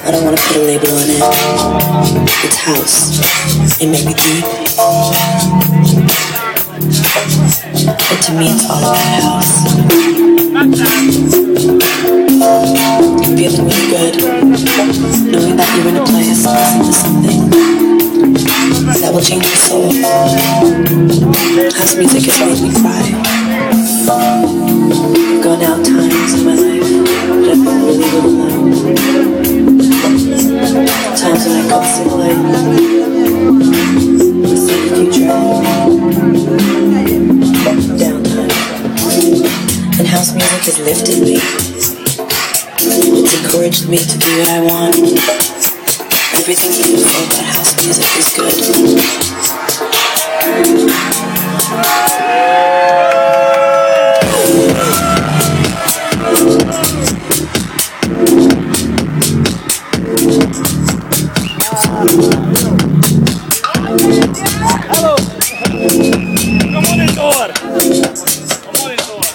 I don't want to put a label on it. It's house. It may be deep, but to me it's all about house. I'm feeling really good, knowing that you're in a place listening to something that will change your soul. House music has made me cry. I've gone out times in my life that I've been really alone. Times when I go so late, see the future downtime. And house music has lifted me. It's encouraged me to do what I want. Everything beautiful about house music is good. Hello. Come on in door. Come on in door.